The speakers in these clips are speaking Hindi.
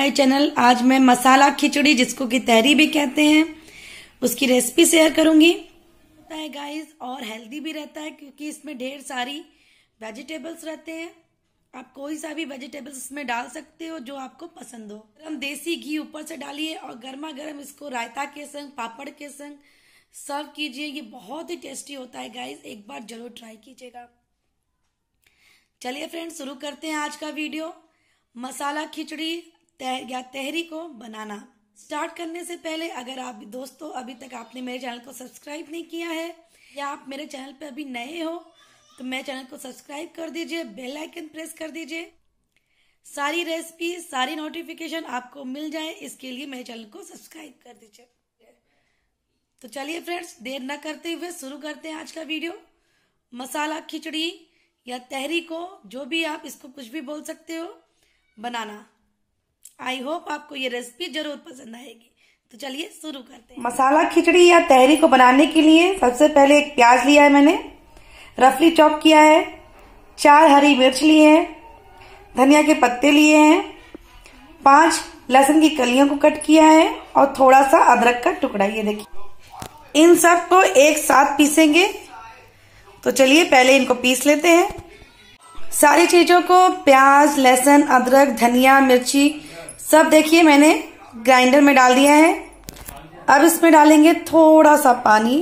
My channel. आज मैं मसाला खिचड़ी, जिसको कि तहरी भी कहते हैं, उसकी रेसिपी शेयर करूंगी। होता है गाइस, और हेल्दी भी रहता है क्योंकि इसमें ढेर सारी वेजिटेबल्स रहते हैं। आप कोई सा भी वेजिटेबल्स इसमें डाल सकते हो जो आपको पसंद हो। हम देसी घी ऊपर से डालिए और गर्मा गर्म इसको रायता के संग, पापड़ के संग सर्व कीजिए। ये बहुत ही टेस्टी होता है गाइस, एक बार जरूर ट्राई कीजिएगा। चलिए फ्रेंड्स, शुरू करते हैं आज का वीडियो। मसाला खिचड़ी या तहरी को बनाना स्टार्ट करने से पहले, अगर आप दोस्तों अभी तक आपने मेरे चैनल को सब्सक्राइब नहीं किया है या आप मेरे चैनल पे अभी नए हो तो मेरे चैनल को सब्सक्राइब कर दीजिए, बेल आइकन प्रेस कर दीजिए। सारी रेसिपी, सारी नोटिफिकेशन आपको मिल जाए, इसके लिए मेरे चैनल को सब्सक्राइब कर दीजिए। तो चलिए फ्रेंड्स, देर न करते हुए शुरू करते हैं आज का वीडियो। मसाला खिचड़ी या तहरी को, जो भी आप इसको कुछ भी बोल सकते हो, बनाना। आई होप आपको ये रेसिपी जरूर पसंद आएगी। तो चलिए शुरू करते हैं। मसाला खिचड़ी या तहरी को बनाने के लिए सबसे पहले एक प्याज लिया है मैंने, रफली चॉप किया है। 4 हरी मिर्च लिए हैं, धनिया के पत्ते लिए हैं, 5 लहसुन की कलियों को कट किया है और थोड़ा सा अदरक का टुकड़ा। ये देखिए, इन सब को एक साथ पीसेंगे। तो चलिए पहले इनको पीस लेते हैं। सारी चीजों को, प्याज, लहसुन, अदरक, धनिया, मिर्ची, सब देखिए मैंने ग्राइंडर में डाल दिया है। अब इसमें डालेंगे थोड़ा सा पानी।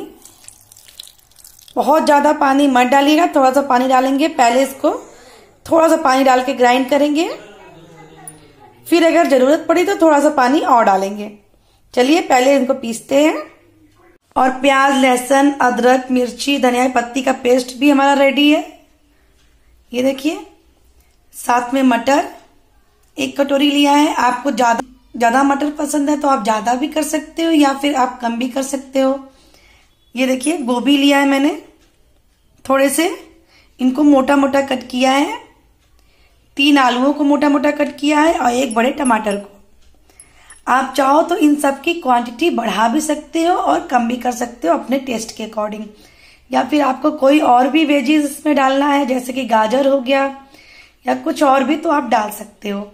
बहुत ज्यादा पानी मत डालिएगा, थोड़ा सा पानी डालेंगे। पहले इसको थोड़ा सा पानी डाल के ग्राइंड करेंगे, फिर अगर जरूरत पड़ी तो थोड़ा सा पानी और डालेंगे। चलिए पहले इनको पीसते हैं। और प्याज, लहसुन, अदरक, मिर्ची, धनिया पत्ती का पेस्ट भी हमारा रेडी है। ये देखिए, साथ में मटर 1 कटोरी लिया है। आपको ज्यादा मटर पसंद है तो आप ज्यादा भी कर सकते हो या फिर आप कम भी कर सकते हो। ये देखिए, गोभी लिया है मैंने, थोड़े से इनको मोटा मोटा कट किया है। 3 आलूओं को मोटा मोटा कट किया है और 1 बड़े टमाटर को। आप चाहो तो इन सब की क्वांटिटी बढ़ा भी सकते हो और कम भी कर सकते हो अपने टेस्ट के अकॉर्डिंग। या फिर आपको कोई और भी वेजीज इसमें डालना है, जैसे कि गाजर हो गया या कुछ और भी, तो आप डाल सकते हो।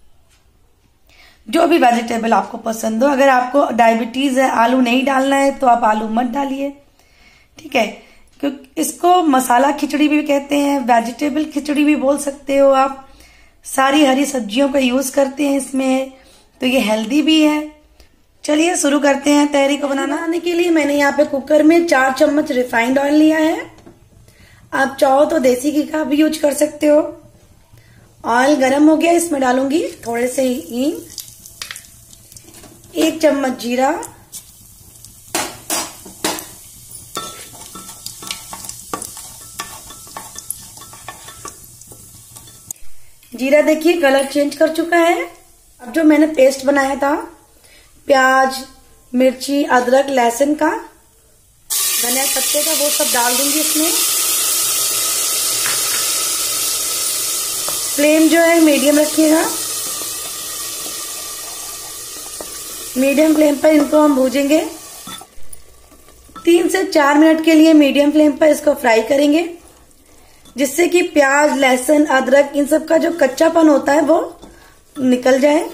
जो भी वेजिटेबल आपको पसंद हो। अगर आपको डायबिटीज है, आलू नहीं डालना है, तो आप आलू मत डालिए, ठीक है। क्योंकि इसको मसाला खिचड़ी भी कहते हैं, वेजिटेबल खिचड़ी भी बोल सकते हो आप। सारी हरी सब्जियों का यूज करते हैं इसमें, तो ये हेल्दी भी है। चलिए शुरू करते हैं तहरी को बनाने के लिए मैंने यहाँ पे कुकर में 4 चम्मच रिफाइंड ऑयल लिया है। आप चाहो तो देसी घी का भी यूज कर सकते हो। ऑयल गरम हो गया, इसमें डालूंगी थोड़े से हींग, 1 चम्मच जीरा, जीरा देखिए कलर चेंज कर चुका है। अब जो मैंने पेस्ट बनाया था प्याज, मिर्ची, अदरक, लहसुन का, धनिया पत्ते का, वो सब डाल दूंगी इसमें। फ्लेम जो है मीडियम रखिएगा। मीडियम फ्लेम पर इनको हम भूजेंगे। 3 से 4 मिनट के लिए मीडियम फ्लेम पर इसको फ्राई करेंगे, जिससे कि प्याज, लहसुन, अदरक, इन सब का जो कच्चापन होता है वो निकल जाए।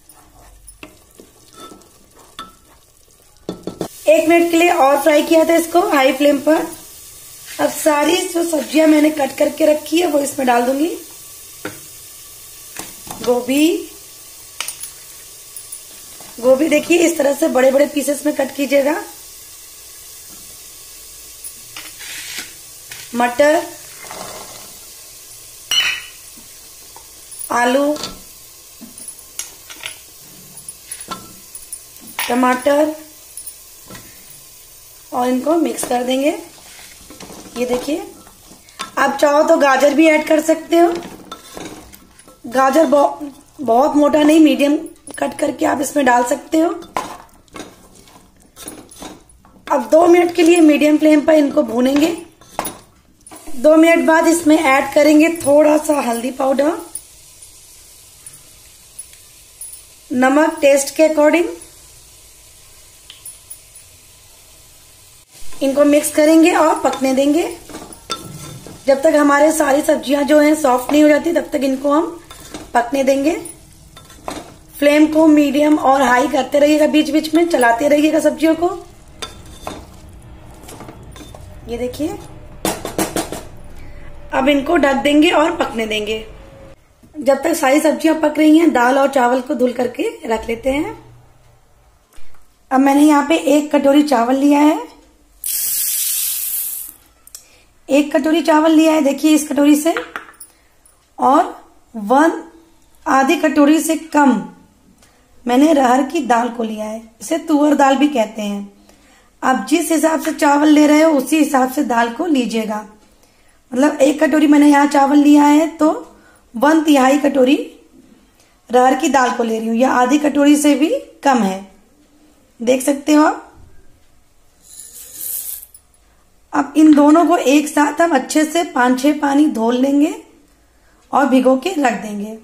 1 मिनट के लिए और फ्राई किया था इसको हाई फ्लेम पर। अब सारी जो सब्जियां मैंने कट करके रखी है वो इसमें डाल दूंगी। गोभी देखिए इस तरह से बड़े बड़े पीसेस में कट कीजिएगा। मटर, आलू, टमाटर, और इनको मिक्स कर देंगे। ये देखिए, आप चाहो तो गाजर भी ऐड कर सकते हो। गाजर बहुत मोटा नहीं, मीडियम कट करके आप इसमें डाल सकते हो। अब 2 मिनट के लिए मीडियम फ्लेम पर इनको भूनेंगे। 2 मिनट बाद इसमें ऐड करेंगे थोड़ा सा हल्दी पाउडर, नमक टेस्ट के अकॉर्डिंग। इनको मिक्स करेंगे और पकने देंगे जब तक हमारे सारी सब्जियां जो हैं सॉफ्ट नहीं हो जाती, तब तक इनको हम पकने देंगे। फ्लेम को मीडियम और हाई करते रहिएगा, बीच बीच में चलाते रहिएगा सब्जियों को। ये देखिए, अब इनको ढक देंगे और पकने देंगे। जब तक सारी सब्जियां पक रही हैं, दाल और चावल को धुल करके रख लेते हैं। अब मैंने यहाँ पे 1 कटोरी चावल लिया है। 1 कटोरी चावल लिया है, देखिए इस कटोरी से, और आधी कटोरी से कम मैंने अरहर की दाल को लिया है। इसे तुअर दाल भी कहते हैं। आप जिस हिसाब से चावल ले रहे हो उसी हिसाब से दाल को लीजिएगा। मतलब 1 कटोरी मैंने यहाँ चावल लिया है तो 1/3 कटोरी अरहर की दाल को ले रही हूँ, या आधी कटोरी से भी कम है, देख सकते हो आप। अब इन दोनों को एक साथ हम अच्छे से 5-6 पानी धो लेंगे और भिगो के रख देंगे।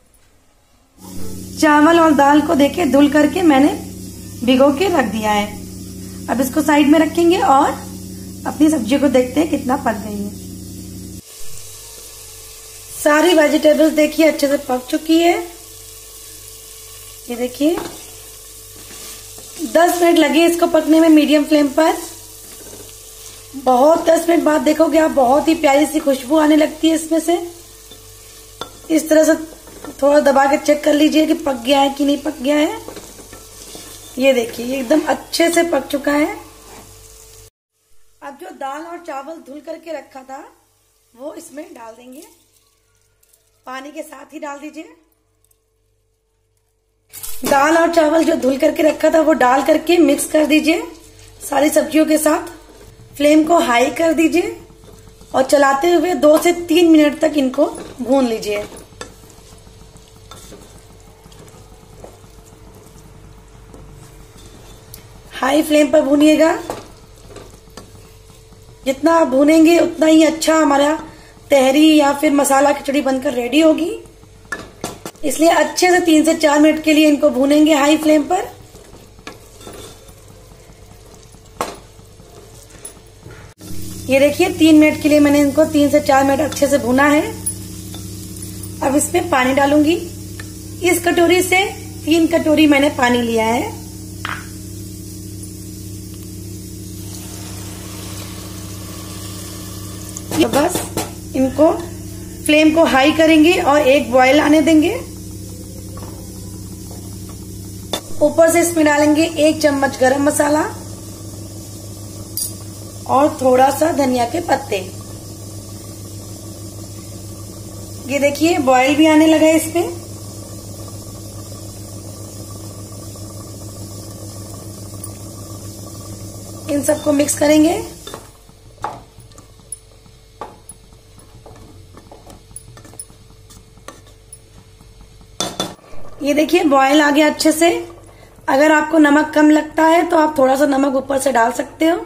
चावल और दाल को देखिए धुल करके मैंने भिगो के रख दिया है। अब इसको साइड में रखेंगे और अपनी सब्जी को देखते हैं कितना पक गई है। सारी वेजिटेबल्स देखिए अच्छे से पक चुकी है। ये देखिए 10 मिनट लगे इसको पकने में मीडियम फ्लेम पर। 10 मिनट बाद देखोगे आप, बहुत ही प्यारी सी खुशबू आने लगती है इसमें से। इस तरह से थोड़ा दबा के चेक कर लीजिए कि पक गया है कि नहीं पक गया है। ये देखिए ये एकदम अच्छे से पक चुका है। अब जो दाल और चावल धुल करके रखा था वो इसमें डाल देंगे, पानी के साथ ही डाल दीजिए। दाल और चावल जो धुल करके रखा था वो डाल करके मिक्स कर दीजिए सारी सब्जियों के साथ। फ्लेम को हाई कर दीजिए और चलाते हुए 2 से 3 मिनट तक इनको भून लीजिए। हाई फ्लेम पर भूनिएगा। जितना आप भूनेंगे उतना ही अच्छा हमारा तहरी या फिर मसाला खिचड़ी बनकर रेडी होगी। इसलिए अच्छे से 3 से 4 मिनट के लिए इनको भूनेंगे हाई फ्लेम पर। ये देखिए 3 मिनट के लिए मैंने इनको 3 से 4 मिनट अच्छे से भूना है। अब इसमें पानी डालूंगी। इस कटोरी से 3 कटोरी मैंने पानी लिया है। तो बस इनको फ्लेम को हाई करेंगे और एक बॉयल आने देंगे। ऊपर से इसमें डालेंगे 1 चम्मच गरम मसाला और थोड़ा सा धनिया के पत्ते। ये देखिए बॉयल भी आने लगा है इसमें। इन सबको मिक्स करेंगे। ये देखिए बॉयल आ गया अच्छे से। अगर आपको नमक कम लगता है तो आप थोड़ा सा नमक ऊपर से डाल सकते हो।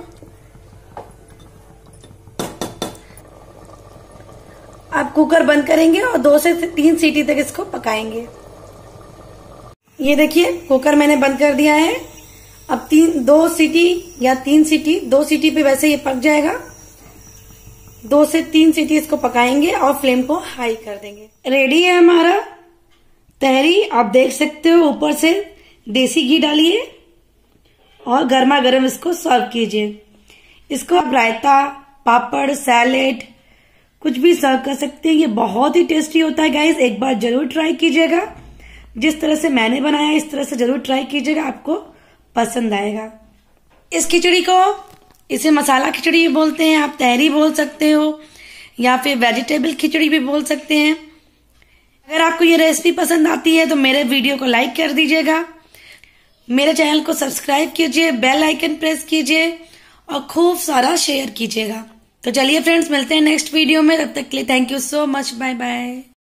आप कुकर बंद करेंगे और 2 से 3 सीटी तक इसको पकाएंगे। ये देखिए कुकर मैंने बंद कर दिया है। अब 2 सीटी या 3 सीटी, 2 सीटी पे वैसे ये पक जाएगा। 2 से 3 सीटी इसको पकाएंगे और फ्लेम को हाई कर देंगे। रेडी है हमारा तहरी। आप देख सकते हो ऊपर से देसी घी डालिए और गर्मा गर्म इसको सर्व कीजिए। इसको आप रायता, पापड़, सैलेड कुछ भी सर्व कर सकते हैं। ये बहुत ही टेस्टी होता है गाइस, एक बार जरूर ट्राई कीजिएगा। जिस तरह से मैंने बनाया इस तरह से जरूर ट्राई कीजिएगा, आपको पसंद आएगा। इस खिचड़ी को इसे मसाला खिचड़ी भी बोलते हैं, आप तहरी बोल सकते हो या फिर वेजिटेबल खिचड़ी भी बोल सकते हैं। अगर आपको ये रेसिपी पसंद आती है तो मेरे वीडियो को लाइक कर दीजिएगा, मेरे चैनल को सब्सक्राइब कीजिए, बेल आइकन प्रेस कीजिए और खूब सारा शेयर कीजिएगा। तो चलिए फ्रेंड्स, मिलते हैं नेक्स्ट वीडियो में। तब तक के लिए thank you so much, bye bye.